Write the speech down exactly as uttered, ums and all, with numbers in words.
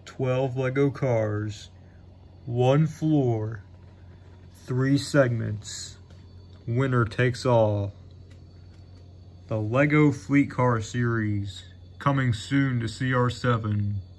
twelve Lego cars, one floor, three segments, winner takes all. The Lego Fleet Car Series, coming soon to C R seven.